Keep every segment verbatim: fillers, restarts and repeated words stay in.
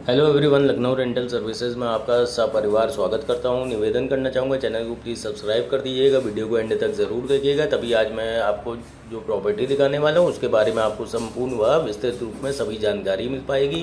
Hello everyone, Lucknow rental services में आपका सपरिवार स्वागत करता हूं। निवेदन करना चाहूँगा, चैनल को प्लीज़ सब्सक्राइब कर दीजिएगा, वीडियो को एंड तक ज़रूर देखिएगा, तभी आज मैं आपको जो प्रॉपर्टी दिखाने वाला हूं उसके बारे में आपको संपूर्ण व विस्तृत रूप में सभी जानकारी मिल पाएगी।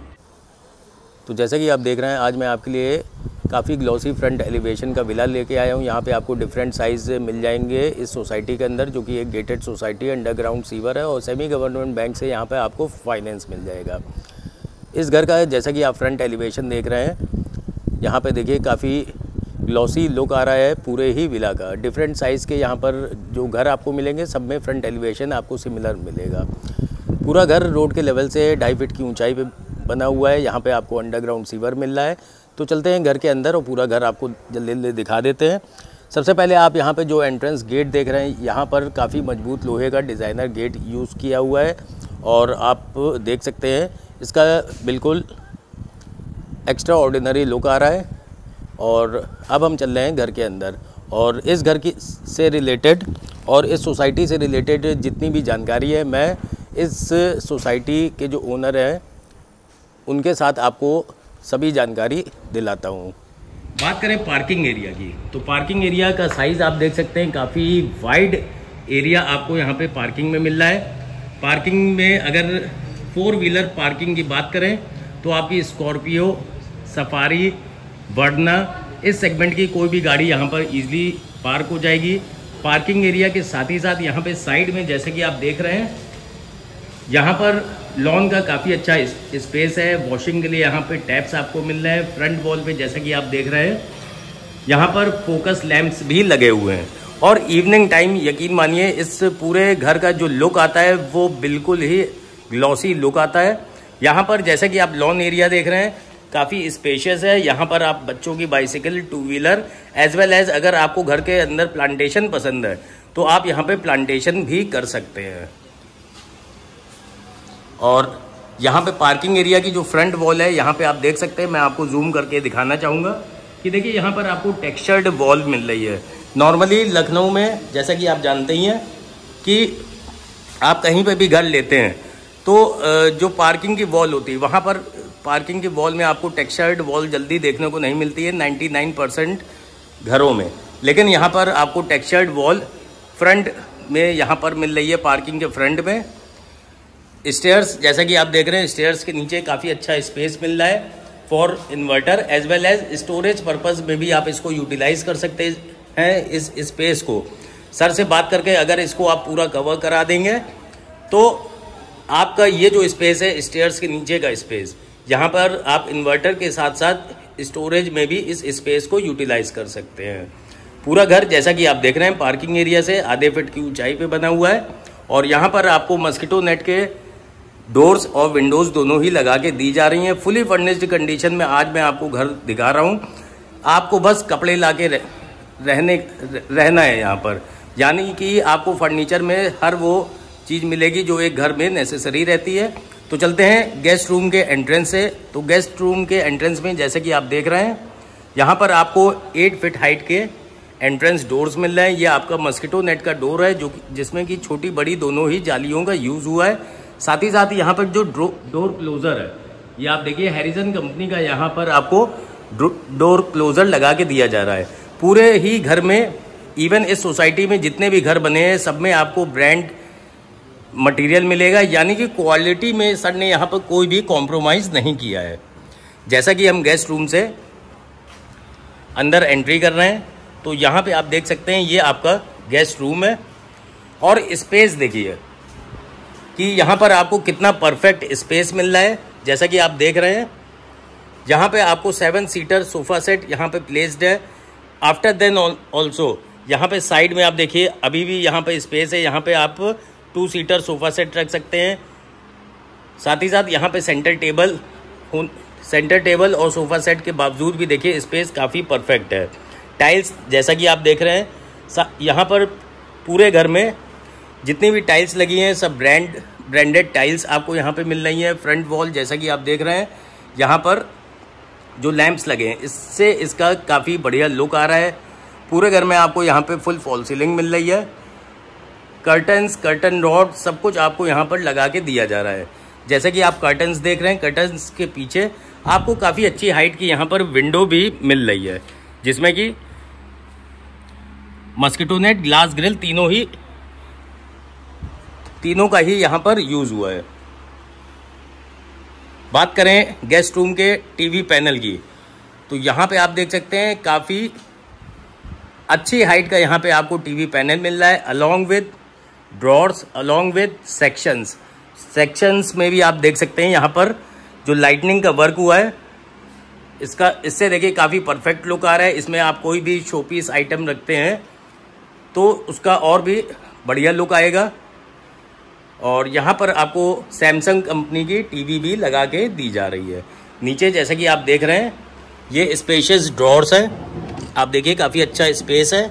तो जैसा कि आप देख रहे हैं, आज मैं आपके लिए काफ़ी ग्लॉसी फ्रंट एलिवेशन का विला लेके आया हूँ। यहाँ पे आपको डिफरेंट साइज़ मिल जाएंगे इस सोसाइटी के अंदर, जो कि एक गेटेड सोसाइटी अंडरग्राउंड सीवर है और सेमी गवर्नमेंट बैंक से यहाँ पे आपको फाइनेंस मिल जाएगा। इस घर का जैसा कि आप फ्रंट एलिवेशन देख रहे हैं, यहाँ पे देखिए काफ़ी ग्लॉसी लुक आ रहा है पूरे ही विला का। डिफरेंट साइज़ के यहाँ पर जो घर आपको मिलेंगे सब में फ्रंट एलिवेशन आपको सिमिलर मिलेगा। पूरा घर रोड के लेवल से ढाई फीट की ऊंचाई पे बना हुआ है। यहाँ पे आपको अंडरग्राउंड सीवर मिल रहा है। तो चलते हैं घर के अंदर और पूरा घर आपको जल्दी जल्दी दिखा देते हैं। सबसे पहले आप यहाँ पे जो एंट्रेंस गेट देख रहे हैं, यहाँ पर काफ़ी मजबूत लोहे का डिज़ाइनर गेट यूज़ किया हुआ है और आप देख सकते हैं इसका बिल्कुल एक्स्ट्रा ऑर्डिनरी लुक आ रहा है। और अब हम चल रहे हैं घर के अंदर और इस घर की से रिलेटेड और इस सोसाइटी से रिलेटेड जितनी भी जानकारी है, मैं इस सोसाइटी के जो ओनर हैं उनके साथ आपको सभी जानकारी दिलाता हूँ। बात करें पार्किंग एरिया की, तो पार्किंग एरिया का साइज़ आप देख सकते हैं, काफ़ी वाइड एरिया आपको यहाँ पे पार्किंग में मिल रहा है। पार्किंग में अगर फोर व्हीलर पार्किंग की बात करें तो आपकी स्कॉर्पियो, सफारी, वर्ना इस सेगमेंट की कोई भी गाड़ी यहाँ पर इजीली पार्क हो जाएगी। पार्किंग एरिया के साथ ही साथ यहाँ पे साइड में जैसे कि आप देख रहे हैं, यहाँ पर लॉन का काफ़ी अच्छा स्पेस है। वॉशिंग के लिए यहाँ पे टैप्स आपको मिल रहे हैं। फ्रंट वॉल पे जैसे कि आप देख रहे हैं, यहाँ पर फोकस लैंप्स भी लगे हुए हैं और इवनिंग टाइम यकीन मानिए इस पूरे घर का जो लुक आता है वो बिल्कुल ही ग्लॉसी लुक आता है। यहाँ पर जैसे कि आप लॉन एरिया देख रहे हैं, काफ़ी स्पेशियस है। यहाँ पर आप बच्चों की bicycle, two wheeler as well as अगर आपको घर के अंदर प्लांटेशन पसंद है तो आप यहाँ पे प्लांटेशन भी कर सकते हैं। और यहाँ पे पार्किंग एरिया की जो फ्रंट वॉल है, यहाँ पे आप देख सकते हैं, मैं आपको जूम करके दिखाना चाहूँगा कि देखिए यहाँ पर आपको टेक्सचर्ड वॉल मिल रही है। नॉर्मली लखनऊ में जैसा कि आप जानते ही हैं कि आप कहीं पे भी घर लेते हैं तो जो पार्किंग की वॉल होती है, वहाँ पर पार्किंग की वॉल में आपको टेक्सचर्ड वॉल जल्दी देखने को नहीं मिलती है निन्यानवे परसेंट घरों में। लेकिन यहाँ पर आपको टेक्सचर्ड वॉल फ्रंट में यहाँ पर मिल रही है। पार्किंग के फ्रंट में स्टेयर्स जैसा कि आप देख रहे हैं, स्टेयर्स के नीचे काफ़ी अच्छा स्पेस मिल रहा है for inverter as well as storage purpose में भी आप इसको यूटिलाइज कर सकते हैं इस स्पेस को। सर से बात करके अगर इसको आप पूरा कवर करा देंगे तो आपका ये जो स्पेस है, स्टेयर्स के नीचे का स्पेस, यहाँ पर आप इन्वर्टर के साथ साथ स्टोरेज में भी इस स्पेस को यूटिलाइज कर सकते हैं। पूरा घर जैसा कि आप देख रहे हैं पार्किंग एरिया से आधे फीट की ऊंचाई पे बना हुआ है और यहाँ पर आपको मस्कीटो नेट के डोर्स और विंडोज़ दोनों ही लगा के दी जा रही हैं। फुली फर्निश्ड कंडीशन में आज मैं आपको घर दिखा रहा हूँ। आपको बस कपड़े ला के रहने रहना है यहाँ पर, यानी कि आपको फर्नीचर में हर वो चीज़ मिलेगी जो एक घर में नेसेसरी रहती है। तो चलते हैं गेस्ट रूम के एंट्रेंस से। तो गेस्ट रूम के एंट्रेंस में जैसे कि आप देख रहे हैं, यहाँ पर आपको एट फीट हाइट के एंट्रेंस डोर्स मिल रहे हैं। ये आपका मस्कीटो नेट का डोर है जो जिसमें कि छोटी बड़ी दोनों ही जालियों का यूज़ हुआ है। साथ ही साथ यहाँ पर जो डोर क्लोज़र है, ये आप देखिए हैरिसन कंपनी का यहाँ पर आपको डोर क्लोज़र लगा के दिया जा रहा है। पूरे ही घर में, इवन इस सोसाइटी में जितने भी घर बने हैं सब में आपको ब्रांड मटेरियल मिलेगा, यानी कि क्वालिटी में सर ने यहाँ पर कोई भी कॉम्प्रोमाइज़ नहीं किया है। जैसा कि हम गेस्ट रूम से अंदर एंट्री कर रहे हैं तो यहाँ पे आप देख सकते हैं ये आपका गेस्ट रूम है और स्पेस देखिए कि यहाँ पर आपको कितना परफेक्ट स्पेस मिल रहा है। जैसा कि आप देख रहे हैं, यहाँ पे आपको सेवन सीटर सोफ़ा सेट यहाँ पे प्लेस्ड है। आफ्टर देन ऑल्सो यहाँ पे साइड में आप देखिए अभी भी यहाँ पे स्पेस है, यहाँ पे आप टू सीटर सोफ़ा सेट रख सकते हैं। साथ ही साथ यहाँ पे सेंटर टेबल सेंटर टेबल और सोफ़ा सेट के बावजूद भी देखिए स्पेस काफ़ी परफेक्ट है। टाइल्स जैसा कि आप देख रहे हैं, यहाँ पर पूरे घर में जितनी भी टाइल्स लगी हैं सब ब्रांड ब्रांडेड टाइल्स आपको यहाँ पे मिल रही हैं। फ्रंट वॉल जैसा कि आप देख रहे हैं, यहाँ पर जो लैंप्स लगे हैं इससे इसका काफ़ी बढ़िया लुक आ रहा है। पूरे घर में आपको यहाँ पे फुल फॉल सीलिंग मिल रही है। कर्टन्स, कर्टन रॉड सब कुछ आपको यहाँ पर लगा के दिया जा रहा है। जैसे कि आप कर्टन्स देख रहे हैं, कर्टन्स के पीछे आपको काफ़ी अच्छी हाइट की यहाँ पर विंडो भी मिल रही है, जिसमें कि मस्किटो नेट, ग्लास ग्रिल तीनों ही तीनों का ही यहाँ पर यूज़ हुआ है। बात करें गेस्ट रूम के टीवी पैनल की, तो यहाँ पे आप देख सकते हैं काफ़ी अच्छी हाइट का यहाँ पे आपको टीवी पैनल मिल रहा है, along with drawers, along with sections. Sections में भी आप देख सकते हैं यहाँ पर जो लाइटनिंग का वर्क हुआ है, इसका इससे देखिए काफ़ी परफेक्ट लुक आ रहा है। इसमें आप कोई भी शोपीस आइटम रखते हैं तो उसका और भी बढ़िया लुक आएगा। और यहाँ पर आपको सैमसंग कंपनी की टीवी भी लगा के दी जा रही है। नीचे जैसे कि आप देख रहे हैं ये स्पेशियस ड्रॉर्स है, आप देखिए काफ़ी अच्छा स्पेस है।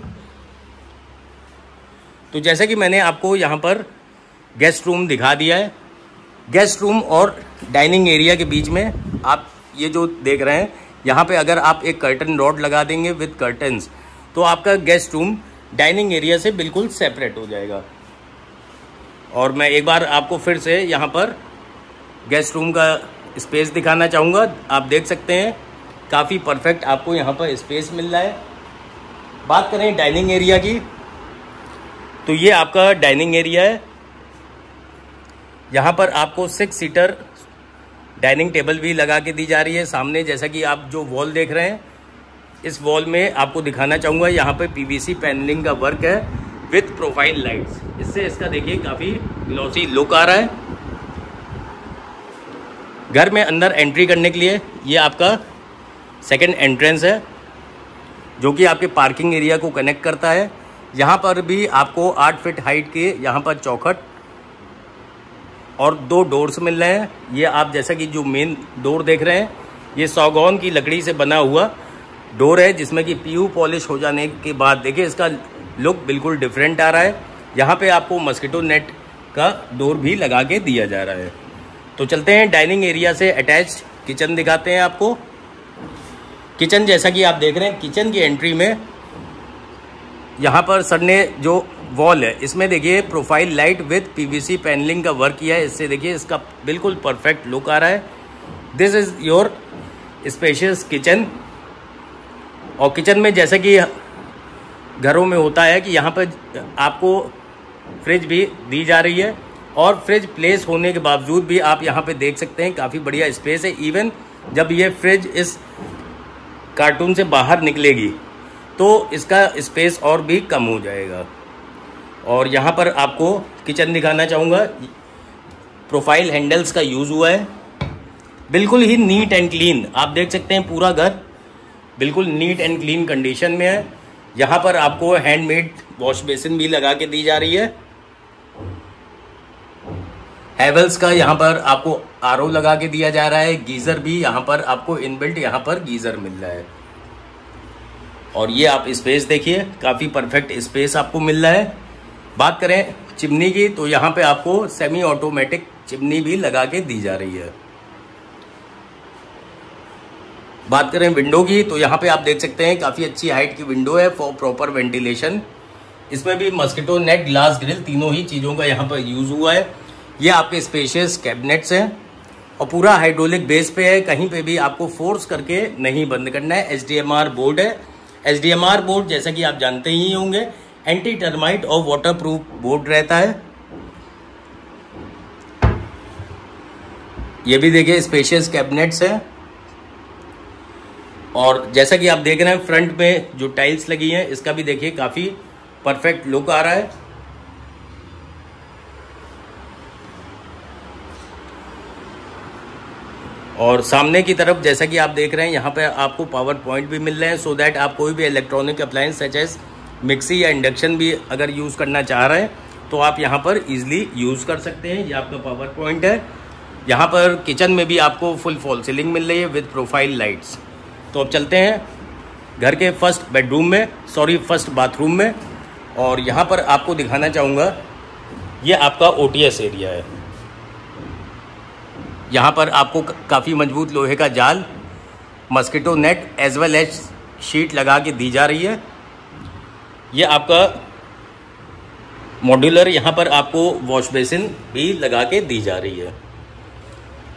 तो जैसे कि मैंने आपको यहाँ पर गेस्ट रूम दिखा दिया है, गेस्ट रूम और डाइनिंग एरिया के बीच में आप ये जो देख रहे हैं, यहाँ पे अगर आप एक कर्टन रॉड लगा देंगे विद कर्टन्स तो आपका गेस्ट रूम डाइनिंग एरिया से बिल्कुल सेपरेट हो जाएगा। और मैं एक बार आपको फिर से यहाँ पर गेस्ट रूम का स्पेस दिखाना चाहूँगा। आप देख सकते हैं काफ़ी परफेक्ट आपको यहाँ पर स्पेस मिल रहा है। बात करें डाइनिंग एरिया की, तो ये आपका डाइनिंग एरिया है। यहाँ पर आपको सिक्स सीटर डाइनिंग टेबल भी लगा के दी जा रही है। सामने जैसा कि आप जो वॉल देख रहे हैं, इस वॉल में आपको दिखाना चाहूँगा यहाँ पे पीवीसी पैनलिंग का वर्क है विथ प्रोफाइल लाइट्स। इससे इसका देखिए काफ़ी ग्लॉसी लुक आ रहा है। घर में अंदर एंट्री करने के लिए ये आपका सेकंड एंट्रेंस है, जो कि आपके पार्किंग एरिया को कनेक्ट करता है। यहाँ पर भी आपको आठ फीट हाइट के यहाँ पर चौखट और दो डोर्स मिल रहे हैं। ये आप जैसा कि जो मेन डोर देख रहे हैं, ये सागौन की लकड़ी से बना हुआ डोर है, जिसमें कि पीयू पॉलिश हो जाने के बाद देखिए इसका लुक बिल्कुल डिफरेंट आ रहा है। यहाँ पे आपको मस्किटो नेट का डोर भी लगा के दिया जा रहा है। तो चलते हैं डाइनिंग एरिया से अटैच्ड किचन दिखाते हैं आपको। किचन जैसा कि आप देख रहे हैं, किचन की एंट्री में यहाँ पर सर ने जो वॉल है इसमें देखिए profile light with PVC panelling का वर्क किया है। इससे देखिए इसका बिल्कुल परफेक्ट लुक आ रहा है। This is your spacious kitchen. और किचन में जैसा कि घरों में होता है कि यहाँ पर आपको फ्रिज भी दी जा रही है, और फ्रिज प्लेस होने के बावजूद भी आप यहाँ पे देख सकते हैं काफ़ी बढ़िया स्पेस है। इवन जब ये फ्रिज इस कार्टून से बाहर निकलेगी तो इसका स्पेस और भी कम हो जाएगा। और यहाँ पर आपको किचन दिखाना चाहूँगा, प्रोफाइल हैंडल्स का यूज़ हुआ है, बिल्कुल ही नीट एंड क्लीन। आप देख सकते हैं पूरा घर बिल्कुल नीट एंड क्लीन कंडीशन में है। यहाँ पर आपको हैंडमेड वॉश बेसिन भी लगा के दी जा रही है। हैवेल्स का यहाँ पर आपको आरओ लगा के दिया जा रहा है। गीज़र भी यहाँ पर आपको इनबिल्ट यहाँ पर गीज़र मिल रहा है। और ये आप स्पेस देखिए, काफ़ी परफेक्ट स्पेस आपको मिल रहा है। बात करें चिमनी की, तो यहाँ पे आपको सेमी ऑटोमेटिक चिमनी भी लगा के दी जा रही है। बात करें विंडो की, तो यहाँ पे आप देख सकते हैं काफ़ी अच्छी हाइट की विंडो है फॉर प्रॉपर वेंटिलेशन। इसमें भी मस्किटो नेट, ग्लास ग्रिल तीनों ही चीज़ों का यहाँ पर यूज़ हुआ है। ये आपके स्पेशियस कैबिनेट्स हैं और पूरा हाइड्रोलिक बेस पे है, कहीं पे भी आपको फोर्स करके नहीं बंद करना है। H D M R board है। H D M R board जैसा कि आप जानते ही होंगे एंटी टर्माइट और वाटर प्रूफ बोर्ड रहता है। ये भी देखिए स्पेशियस कैबिनेट्स है। और जैसा कि आप देख रहे हैं फ्रंट में जो टाइल्स लगी हैं, इसका भी देखिए काफ़ी परफेक्ट लुक आ रहा है। और सामने की तरफ जैसा कि आप देख रहे हैं यहाँ पे आपको पावर पॉइंट भी मिल रहे हैं, सो दैट आप कोई भी electronic appliance such as mixie या इंडक्शन भी अगर यूज़ करना चाह रहे हैं तो आप यहाँ पर इजीली यूज़ कर सकते हैं। ये आपका पावर पॉइंट है। यहाँ पर किचन में भी आपको फुल फॉल सीलिंग मिल रही है विद प्रोफाइल लाइट्स। तो अब चलते हैं घर के फर्स्ट बेडरूम में, सॉरी फर्स्ट बाथरूम में। और यहाँ पर आपको दिखाना चाहूँगा ये आपका ओ टी एस एरिया है। यहाँ पर आपको काफ़ी मजबूत लोहे का जाल, mosquito net as well as sheet लगा के दी जा रही है। ये आपका मॉड्यूलर यहाँ पर आपको वॉश बेसिन भी लगा के दी जा रही है।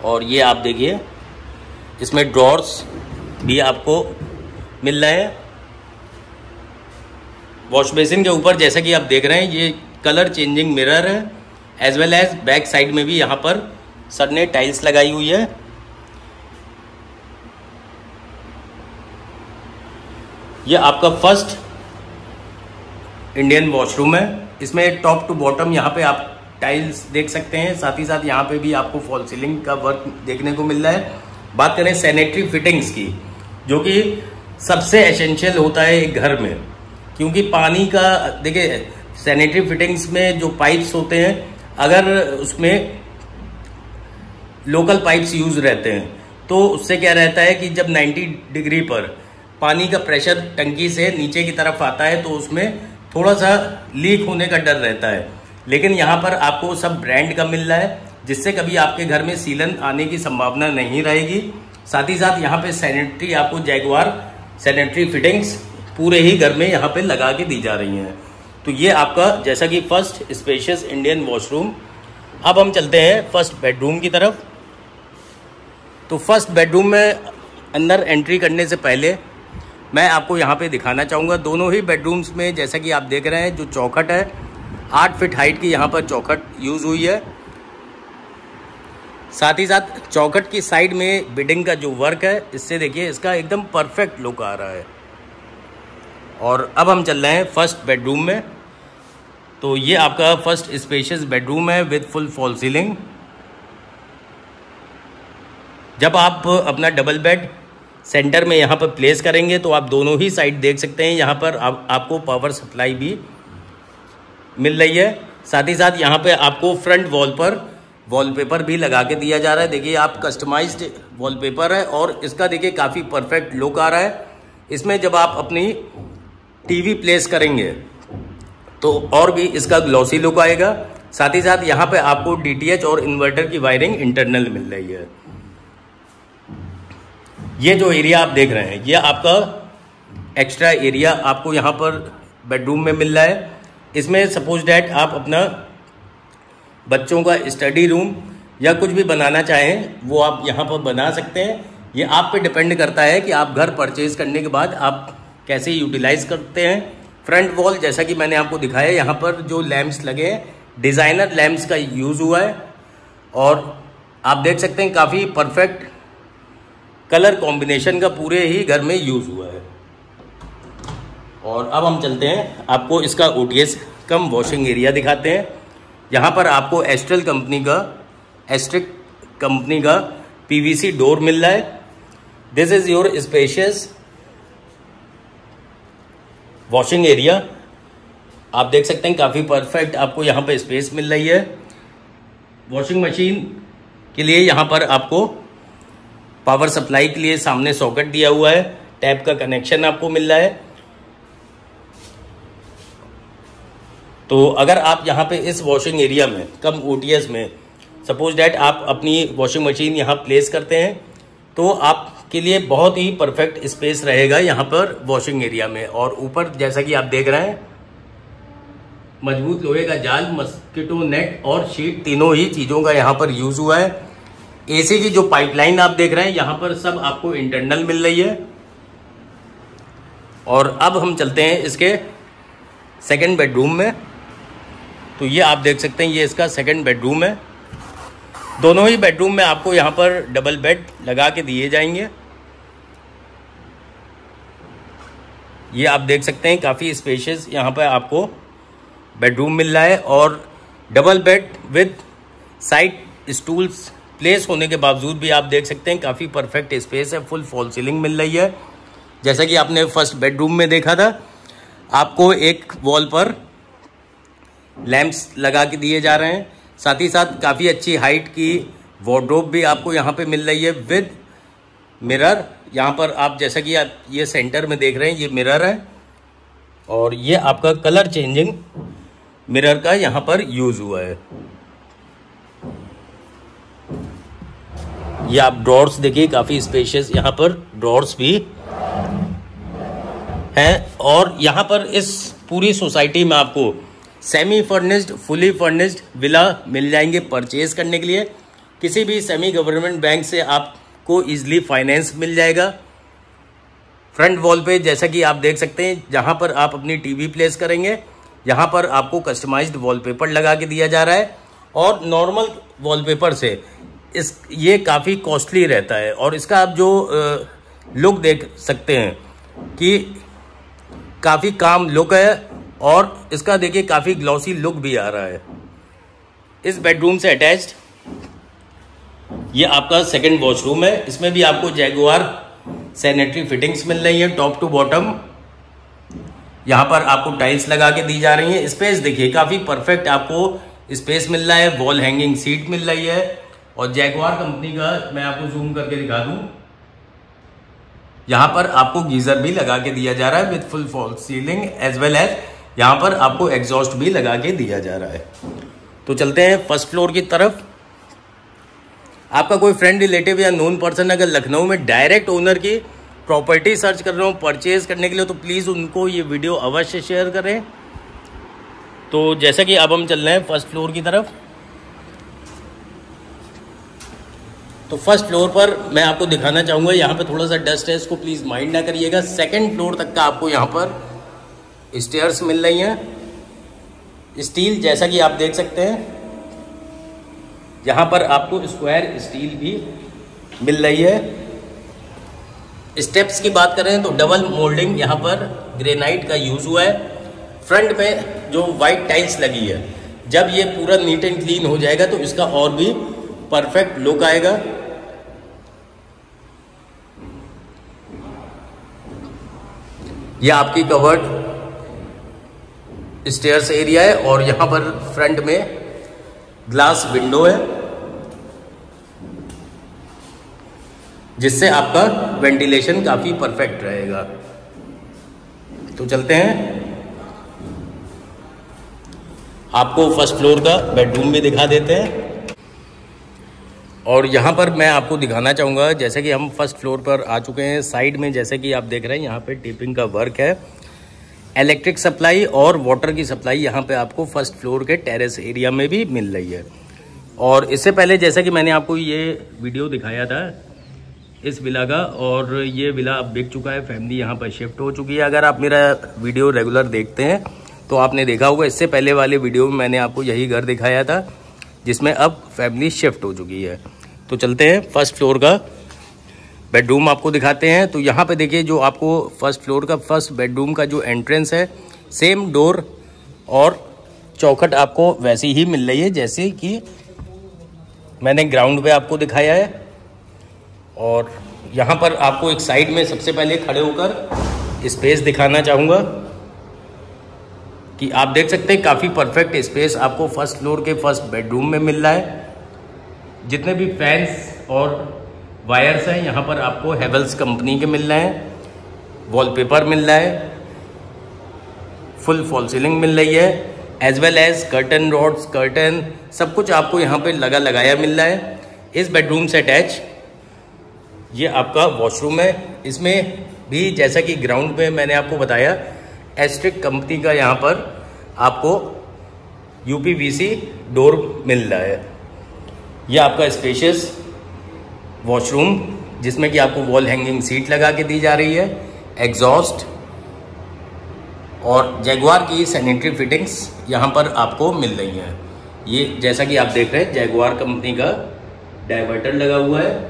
और ये आप देखिए इसमें ड्रॉर्स भी आपको मिल रहे हैं। वॉश बेसिन के ऊपर जैसा कि आप देख रहे हैं ये कलर चेंजिंग मिरर है, as well as back side में भी यहाँ पर सर ने टाइल्स लगाई हुई है। ये आपका फर्स्ट इंडियन वॉशरूम है। इसमें टॉप टू बॉटम यहाँ पे आप टाइल्स देख सकते हैं, साथ ही साथ यहाँ पे भी आपको फॉल सीलिंग का वर्क देखने को मिल रहा है। बात करें सैनिटरी फिटिंग्स की, जो कि सबसे एसेंशियल होता है एक घर में, क्योंकि पानी का देखिए सैनिटरी फिटिंग्स में जो पाइप्स होते हैं, अगर उसमें लोकल पाइप्स यूज रहते हैं तो उससे क्या रहता है कि जब नब्बे डिग्री पर पानी का प्रेशर टंकी से नीचे की तरफ आता है तो उसमें थोड़ा सा लीक होने का डर रहता है। लेकिन यहाँ पर आपको सब ब्रांड का मिल रहा है, जिससे कभी आपके घर में सीलन आने की संभावना नहीं रहेगी। साथ ही साथ यहाँ पे सैनिटरी आपको जैगुआर सैनिटरी फिटिंग्स पूरे ही घर में यहाँ पे लगा के दी जा रही हैं। तो ये आपका जैसा कि फर्स्ट स्पेशियस इंडियन वॉशरूम। अब हम चलते हैं फर्स्ट बेडरूम की तरफ। तो फर्स्ट बेडरूम में अंदर एंट्री करने से पहले मैं आपको यहाँ पे दिखाना चाहूँगा दोनों ही बेडरूम्स में, जैसा कि आप देख रहे हैं जो चौखट है आठ फीट हाइट की यहाँ पर चौखट यूज हुई है। साथ ही साथ चौखट की साइड में बिडिंग का जो वर्क है, इससे देखिए इसका एकदम परफेक्ट लुक आ रहा है। और अब हम चल रहे हैं फर्स्ट बेडरूम में। तो ये आपका फर्स्ट स्पेशियस बेडरूम है विद फुल फॉल सीलिंग। जब आप अपना डबल बेड सेंटर में यहाँ पर प्लेस करेंगे तो आप दोनों ही साइड देख सकते हैं यहाँ पर आप, आपको पावर सप्लाई भी मिल रही है। साथ ही साथ यहाँ पे आपको फ्रंट वॉल पर वॉलपेपर भी लगा के दिया जा रहा है। देखिए आप कस्टमाइज्ड वॉलपेपर है और इसका देखिए काफ़ी परफेक्ट लुक आ रहा है। इसमें जब आप अपनी टीवी प्लेस करेंगे तो और भी इसका ग्लॉसी लुक आएगा। साथ ही साथ यहाँ पे आपको डीटीएच और इन्वर्टर की वायरिंग इंटरनल मिल रही है। ये जो एरिया आप देख रहे हैं ये आपका एक्स्ट्रा एरिया आपको यहाँ पर बेडरूम में मिल रहा है। इसमें सपोज डैट आप अपना बच्चों का स्टडी रूम या कुछ भी बनाना चाहें वो आप यहाँ पर बना सकते हैं। ये आप पे डिपेंड करता है कि आप घर परचेज करने के बाद आप कैसे यूटिलाइज करते हैं। फ्रंट वॉल जैसा कि मैंने आपको दिखाया, यहाँ पर जो लैंप्स लगे हैं डिज़ाइनर लैंप्स का यूज़ हुआ है और आप देख सकते हैं काफ़ी परफेक्ट कलर कॉम्बिनेशन का पूरे ही घर में यूज़ हुआ है। और अब हम चलते हैं आपको इसका ओटीएस कम वॉशिंग एरिया दिखाते हैं। यहाँ पर आपको एस्ट्रल कंपनी का एस्ट्रिक कंपनी का पीवीसी डोर मिल रहा है। This is your spacious washing area. आप देख सकते हैं काफ़ी परफेक्ट आपको यहाँ पे स्पेस मिल रही है। वॉशिंग मशीन के लिए यहाँ पर आपको पावर सप्लाई के लिए सामने सॉकेट दिया हुआ है, टैप का कनेक्शन आपको मिल रहा है। तो अगर आप यहाँ पे इस वॉशिंग एरिया में कम ओटीएस में सपोज डैट आप अपनी वॉशिंग मशीन यहाँ प्लेस करते हैं तो आपके लिए बहुत ही परफेक्ट स्पेस रहेगा यहाँ पर वॉशिंग एरिया में। और ऊपर जैसा कि आप देख रहे हैं मजबूत लोहे का जाल, मस्किटो नेट और शीट तीनों ही चीज़ों का यहाँ पर यूज हुआ है। एसी की जो पाइपलाइन आप देख रहे हैं यहाँ पर सब आपको इंटरनल मिल रही है। और अब हम चलते हैं इसके सेकंड बेडरूम में। तो ये आप देख सकते हैं ये इसका सेकंड बेडरूम है। दोनों ही बेडरूम में आपको यहाँ पर डबल बेड लगा के दिए जाएंगे। ये आप देख सकते हैं काफ़ी स्पेशियस यहाँ पर आपको बेडरूम मिल रहा है और double bed with side stools place होने के बावजूद भी आप देख सकते हैं काफ़ी परफेक्ट स्पेस है। फुल फॉल सीलिंग मिल रही है। जैसा कि आपने फर्स्ट बेडरूम में देखा था, आपको एक वॉल पर लैंप्स लगा के दिए जा रहे हैं। साथ ही साथ काफ़ी अच्छी हाइट की वार्डरोब भी आपको यहाँ पे मिल रही है विद मिरर। यहाँ पर आप जैसा कि आप ये सेंटर में देख रहे हैं ये मिरर है और ये आपका कलर चेंजिंग मिरर का यहाँ पर यूज़ हुआ है। ये आप ड्रॉर्स देखिए काफ़ी स्पेशियस यहाँ पर ड्रॉर्स भी हैं। और यहाँ पर इस पूरी सोसाइटी में आपको semi furnished fully furnished villa मिल जाएंगे परचेज करने के लिए। किसी भी सेमी गवर्नमेंट बैंक से आपको ईजिली फाइनेंस मिल जाएगा। फ्रंट वॉल पे जैसा कि आप देख सकते हैं, जहां पर आप अपनी टीवी प्लेस करेंगे, यहाँ पर आपको कस्टमाइज्ड वॉलपेपर लगा के दिया जा रहा है। और नॉर्मल वॉलपेपर से इस ये काफ़ी कॉस्टली रहता है। और इसका आप जो लुक देख सकते हैं कि काफ़ी काम लुक है, और इसका देखिए काफ़ी ग्लॉसी लुक भी आ रहा है। इस बेडरूम से अटैच्ड ये आपका सेकंड वॉशरूम है। इसमें भी आपको जैगुआर सैनिटरी फिटिंग्स मिल रही है टॉप टू बॉटम। यहाँ पर आपको टाइल्स लगा के दी जा रही है। स्पेस देखिए काफ़ी परफेक्ट आपको स्पेस मिल रहा है। वॉल हैंगिंग सीट मिल रही है, और जैगुआर कंपनी का मैं आपको जूम करके दिखा दूं, यहाँ पर आपको गीजर भी लगा के दिया जा रहा है with full fall ceiling, as well as यहाँ पर आपको एग्जॉस्ट भी लगा के दिया जा रहा है। तो चलते हैं फर्स्ट फ्लोर की तरफ। आपका कोई फ्रेंड, रिलेटिव या नोन पर्सन अगर लखनऊ में डायरेक्ट ओनर की प्रॉपर्टी सर्च कर रहे हो परचेज करने के लिए, तो प्लीज़ उनको ये वीडियो अवश्य शेयर करें। तो जैसा कि अब हम चल रहे हैं फर्स्ट फ्लोर की तरफ। तो फर्स्ट फ्लोर पर मैं आपको दिखाना चाहूँगा, यहाँ पे थोड़ा सा डस्ट है, इसको प्लीज़ माइंड ना करिएगा। सेकंड फ्लोर तक का आपको यहाँ पर स्टेयर्स मिल रही हैं स्टील, जैसा कि आप देख सकते हैं। यहाँ पर आपको स्क्वायर स्टील भी मिल रही है। स्टेप्स की बात करें तो डबल मोल्डिंग यहाँ पर ग्रेनाइट का यूज हुआ है। फ्रंट में जो वाइट टाइल्स लगी है, जब ये पूरा नीट एंड क्लीन हो जाएगा तो इसका और भी परफेक्ट लुक आएगा। यह आपकी कवर्ड स्टेयर्स एरिया है, और यहां पर फ्रंट में ग्लास विंडो है, जिससे आपका वेंटिलेशन काफी परफेक्ट रहेगा। तो चलते हैं, आपको फर्स्ट फ्लोर का बेडरूम भी दिखा देते हैं। और यहाँ पर मैं आपको दिखाना चाहूँगा, जैसे कि हम फर्स्ट फ्लोर पर आ चुके हैं। साइड में जैसे कि आप देख रहे हैं, यहाँ पे टेपिंग का वर्क है। इलेक्ट्रिक सप्लाई और वाटर की सप्लाई यहाँ पे आपको फर्स्ट फ्लोर के टेरेस एरिया में भी मिल रही है। और इससे पहले जैसा कि मैंने आपको ये वीडियो दिखाया था इस विला का, और ये विला अब बिक चुका है, फैमिली यहाँ पर शिफ्ट हो चुकी है। अगर आप मेरा वीडियो रेगुलर देखते हैं तो आपने देखा होगा, इससे पहले वाले वीडियो में मैंने आपको यही घर दिखाया था, जिसमें अब फैमिली शिफ्ट हो चुकी है। तो चलते हैं फर्स्ट फ्लोर का बेडरूम आपको दिखाते हैं। तो यहाँ पे देखिए, जो आपको फर्स्ट फ्लोर का फर्स्ट बेडरूम का जो एंट्रेंस है, सेम डोर और चौखट आपको वैसी ही मिल रही है जैसे कि मैंने ग्राउंड पे आपको दिखाया है। और यहाँ पर आपको एक साइड में सबसे पहले खड़े होकर स्पेस दिखाना चाहूँगा कि आप देख सकते हैं काफ़ी परफेक्ट स्पेस आपको फर्स्ट फ्लोर के फर्स्ट बेडरूम में मिल रहा है। जितने भी फैंस और वायर्स हैं यहाँ पर आपको हेवल्स कंपनी के मिल रहे हैं। वॉलपेपर मिल रहा है, फुल फॉल सीलिंग मिल रही है, as well as curtain rods, curtain सब कुछ आपको यहाँ पे लगा लगाया मिल रहा है। इस बेडरूम से अटैच ये आपका वॉशरूम है। इसमें भी जैसा कि ग्राउंड पे मैंने आपको बताया, एस्ट्रिक कंपनी का यहाँ पर आपको यूपीवीसी डोर मिल रहा है। यह आपका स्पेशियस वॉशरूम, जिसमें कि आपको वॉल हैंगिंग सीट लगा के दी जा रही है, एग्जॉस्ट और जैगुआर की सैनिटरी फिटिंग्स यहाँ पर आपको मिल रही हैं। ये जैसा कि आप देख रहे हैं, जैगुआर कंपनी का डाइवर्टर लगा हुआ है।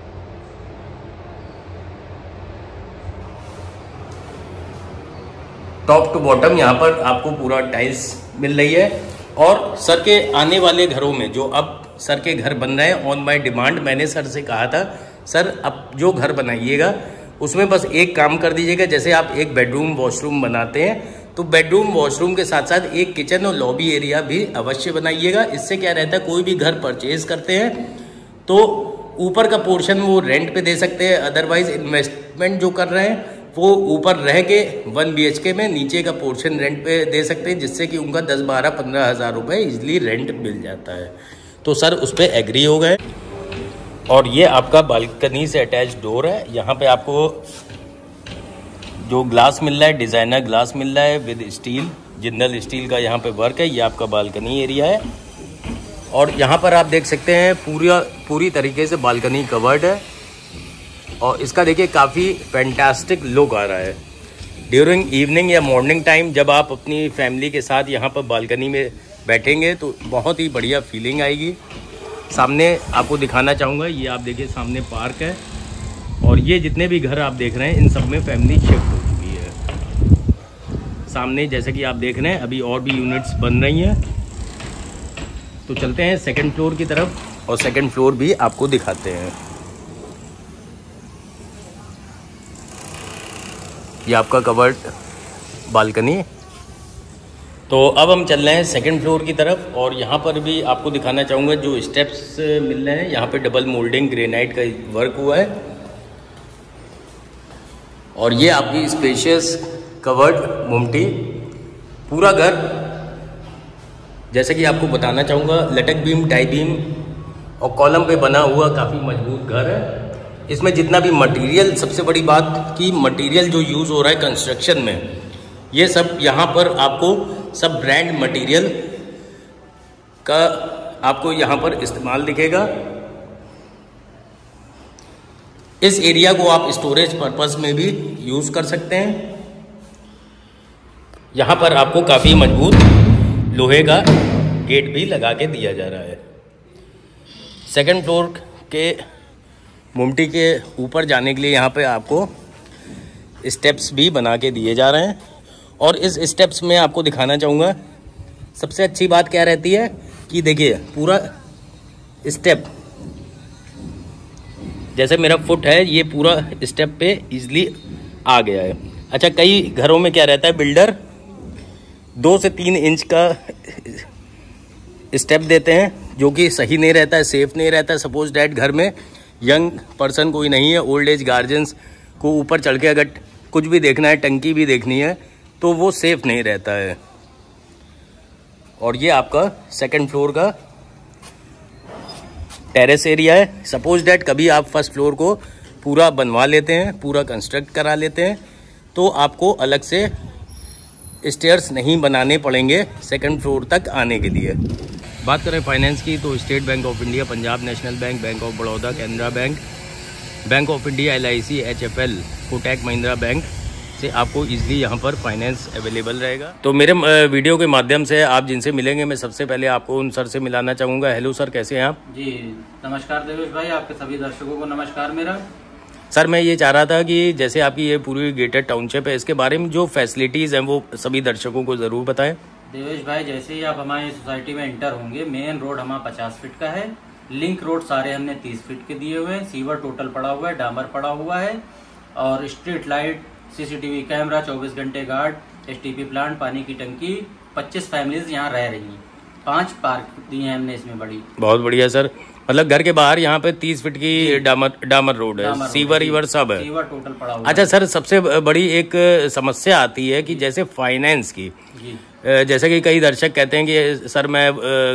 टॉप टू बॉटम यहाँ पर आपको पूरा टाइल्स मिल रही है। और सर के आने वाले घरों में, जो अब सर के घर बन रहे हैं ऑन माय डिमांड, मैंने सर से कहा था, सर अब जो घर बनाइएगा उसमें बस एक काम कर दीजिएगा, जैसे आप एक बेडरूम वॉशरूम बनाते हैं तो बेडरूम वॉशरूम के साथ साथ एक किचन और लॉबी एरिया भी अवश्य बनाइएगा। इससे क्या रहता है, कोई भी घर परचेज करते हैं तो ऊपर का पोर्शन वो रेंट पे दे सकते हैं, अदरवाइज इन्वेस्टमेंट जो कर रहे हैं वो ऊपर रह के वन बी एच के में नीचे का पोर्शन रेंट पे दे सकते हैं, जिससे कि उनका दस बारह पंद्रह हज़ार रुपये इजली रेंट मिल जाता है। तो सर उस पर एग्री हो गए। और ये आपका बालकनी से अटैच डोर है। यहाँ पे आपको जो ग्लास मिल रहा है, डिज़ाइनर ग्लास मिल रहा है विद स्टील, जिंदल स्टील का यहाँ पे वर्क है। ये आपका बालकनी एरिया है। और यहाँ पर आप देख सकते हैं पूरा पूरी तरीके से बालकनी कवर्ड है और इसका देखिए काफ़ी फैंटास्टिक लुक आ रहा है। ड्यूरिंग इवनिंग या मॉर्निंग टाइम जब आप अपनी फैमिली के साथ यहाँ पर बालकनी में बैठेंगे तो बहुत ही बढ़िया फीलिंग आएगी। सामने आपको दिखाना चाहूँगा, ये आप देखिए सामने पार्क है और ये जितने भी घर आप देख रहे हैं इन सब में फैमिली शिफ्ट हो चुकी है। सामने जैसे कि आप देख रहे हैं अभी और भी यूनिट्स बन रही हैं। तो चलते हैं सेकंड फ्लोर की तरफ और सेकंड फ्लोर भी आपको दिखाते हैं। ये आपका कवर्ड बालकनी। तो अब हम चल रहे हैं सेकंड फ्लोर की तरफ और यहाँ पर भी आपको दिखाना चाहूँगा जो स्टेप्स मिल रहे हैं। यहाँ पे डबल मोल्डिंग ग्रेनाइट का वर्क हुआ है और ये आपकी स्पेशियस कवर्ड मुमटी। पूरा घर जैसे कि आपको बताना चाहूँगा लटक बीम, टाई बीम और कॉलम पे बना हुआ काफ़ी मजबूत घर है। इसमें जितना भी मटेरियल, सबसे बड़ी बात कि मटेरियल जो यूज़ हो रहा है कंस्ट्रक्शन में, ये सब यहाँ पर आपको सब ब्रांड मटेरियल का आपको यहाँ पर इस्तेमाल दिखेगा। इस एरिया को आप स्टोरेज पर्पस में भी यूज़ कर सकते हैं। यहाँ पर आपको काफ़ी मजबूत लोहे का गेट भी लगा के दिया जा रहा है। सेकंड फ्लोर के मुमटी के ऊपर जाने के लिए यहाँ पे आपको स्टेप्स भी बना के दिए जा रहे हैं और इस स्टेप्स में आपको दिखाना चाहूँगा सबसे अच्छी बात क्या रहती है कि देखिए पूरा स्टेप जैसे मेरा फुट है ये पूरा स्टेप पे इजीली आ गया है। अच्छा, कई घरों में क्या रहता है, बिल्डर दो से तीन इंच का स्टेप देते हैं जो कि सही नहीं रहता है, सेफ नहीं रहता है। सपोज डैट घर में यंग पर्सन कोई नहीं है, ओल्ड एज गार्जियंस को ऊपर चढ़ के अगर कुछ भी देखना है, टंकी भी देखनी है, तो वो सेफ नहीं रहता है। और ये आपका सेकंड फ्लोर का टेरेस एरिया है। सपोज डैट कभी आप फर्स्ट फ्लोर को पूरा बनवा लेते हैं, पूरा कंस्ट्रक्ट करा लेते हैं, तो आपको अलग से स्टेयर्स नहीं बनाने पड़ेंगे सेकंड फ्लोर तक आने के लिए। बात करें फाइनेंस की तो State Bank of India, Punjab National Bank, Bank of Baroda, Canara Bank, Bank of India, L I C, H F L, Kotak Mahindra Bank से आपको इजीली यहाँ पर फाइनेंस अवेलेबल रहेगा। तो मेरे वीडियो के माध्यम से आप जिनसे मिलेंगे मैं सबसे पहले आपको उन सर से मिलाना चाहूँगा। हेलो सर, कैसे हैं आप? जी नमस्कार देवेश भाई, आपके सभी दर्शकों को नमस्कार मेरा। सर मैं ये चाह रहा था कि जैसे आपकी ये पूरी गेटेड टाउनशिप है, इसके बारे में जो फैसिलिटीज़ हैं वो सभी दर्शकों को ज़रूर बताएं। देवेश भाई, जैसे ही आप हमारी सोसाइटी में एंटर होंगे, मेन रोड हमारा पचास फीट का है, लिंक रोड सारे हमने तीस फीट के दिए हुए हैं, सीवर टोटल पड़ा हुआ है, डामर पड़ा हुआ है और स्ट्रीट लाइट, सीसीटीवी कैमरा, चौबीस घंटे गार्ड, एसटीपी प्लांट, पानी की टंकी, पच्चीस फैमिलीज यहाँ रह रही हैं। पांच पार्क दी हैं हमने इसमें बड़ी। बहुत बढ़िया सर, मतलब घर के बाहर यहाँ पे तीस फीट की डामर डामर रोड है, सीवर ईवर सब है, सीवर टोटल पड़ा हुआ। अच्छा सर, सबसे बड़ी एक समस्या आती है कि जैसे फाइनेंस की, जैसे कि कई दर्शक कहते हैं कि सर मैं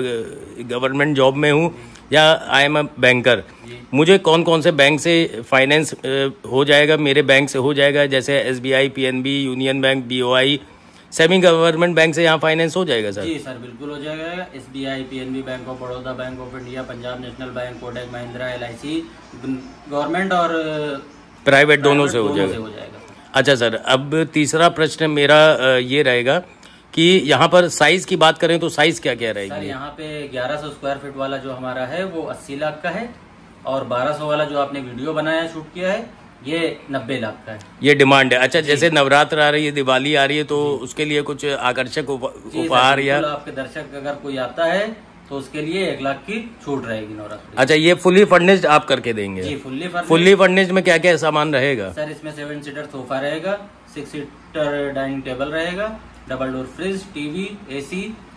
गवर्नमेंट जॉब में हूँ या आई एम अ बैंकर, मुझे कौन कौन से बैंक से फाइनेंस हो जाएगा? मेरे बैंक से हो जाएगा जैसे SBI, PNB, Union Bank, BOI, semi government bank से यहाँ फाइनेंस हो जाएगा सर? जी सर, बिल्कुल हो जाएगा। SBI, PNB, Bank of Baroda, Bank of India, Punjab National Bank, Kotak Mahindra, LIC, government और प्राइवेट दोनों से हो जाएगा। हो जाएगा। अच्छा सर, अब तीसरा प्रश्न मेरा ये रहेगा कि यहाँ पर साइज की बात करें तो साइज क्या क्या रहेगी? सर यहाँ पे ग्यारह सौ स्क्वायर फीट वाला जो हमारा है वो अस्सी लाख का है और बारह सौ वाला जो आपने वीडियो बनाया, शूट किया है, ये नब्बे लाख का है। ये डिमांड है। अच्छा, जैसे नवरात्र आ रही है, दिवाली आ रही है, तो उसके लिए कुछ आकर्षक उपहार या आपके दर्शक अगर कोई आता है तो उसके लिए एक लाख की छूट रहेगी नवरात्र। अच्छा, ये फुल्ली फर्निश्ड आप करके देंगे? जी, फुल्ली फर्निश्ड। फुल्ली फर्निश्ड में क्या क्या सामान रहेगा? सर इसमें सेवन सीटर सोफा रहेगा, सिक्स सीटर डाइनिंग टेबल रहेगा, double door fridge, TV, AC,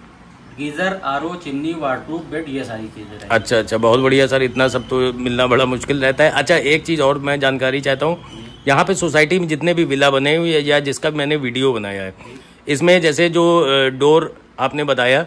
geyser, RO, chimney, waterproof bed, ये सारी चीजें रहेंगी। अच्छा अच्छा, बहुत बढ़िया सर, इतना सब तो मिलना बड़ा मुश्किल रहता है। अच्छा, एक चीज़ और मैं जानकारी चाहता हूँ, यहाँ पे सोसाइटी में जितने भी विला बने हुए या जिसका मैंने वीडियो बनाया है, इसमें जैसे जो डोर आपने बताया,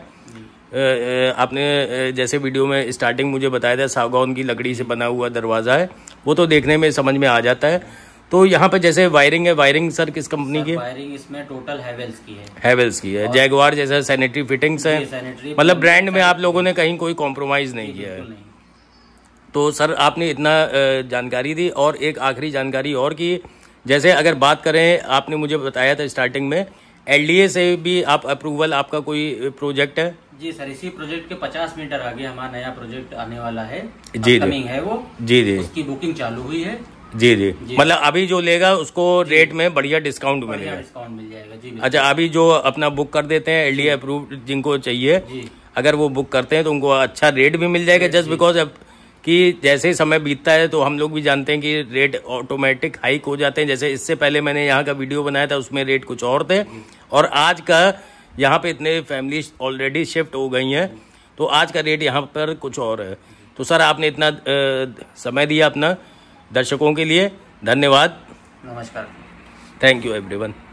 आपने जैसे वीडियो में स्टार्टिंग मुझे बताया था सागौन की लकड़ी से बना हुआ दरवाज़ा है, वो तो देखने में समझ में आ जाता है। तो यहाँ पे जैसे वायरिंग है, वायरिंग सर किस कंपनी की है? वायरिंग इसमें टोटल हैवेल्स की है। हैवेल्स की है। जैगुआर जैसा सैनिटरी फिटिंग्स है, मतलब ब्रांड में आप लोगों ने कहीं कोई कॉम्प्रोमाइज़ नहीं किया है। तो सर आपने इतना जानकारी दी। और एक आखिरी जानकारी और की, जैसे अगर बात करें, आपने मुझे बताया था स्टार्टिंग में एलडीए से भी आप अप्रूवल, आपका कोई प्रोजेक्ट है? जी सर, इसी प्रोजेक्ट के पचास मीटर आगे हमारा नया प्रोजेक्ट आने वाला है। जी जी है वो। जी जी, उसकी बुकिंग चालू हुई है। जी जी, जी। मतलब अभी जो लेगा उसको रेट में बढ़िया डिस्काउंट मिलेगा। डिस्काउंट मिल जाएगा जी। अच्छा, अभी जो अपना बुक कर देते हैं एलडीए अप्रूव जिनको चाहिए, अगर वो बुक करते हैं तो उनको अच्छा रेट भी मिल जाएगा। जस्ट बिकॉज अब कि जैसे ही समय बीतता है तो हम लोग भी जानते हैं कि रेट ऑटोमेटिक हाइक हो जाते हैं। जैसे इससे पहले मैंने यहाँ का वीडियो बनाया था, उसमें रेट कुछ और थे, और आज का यहाँ पे इतने फैमिली ऑलरेडी शिफ्ट हो गई हैं, तो आज का रेट यहाँ पर कुछ और है। तो सर आपने इतना आ, समय दिया अपना दर्शकों के लिए, धन्यवाद। नमस्कार। Thank you everyone.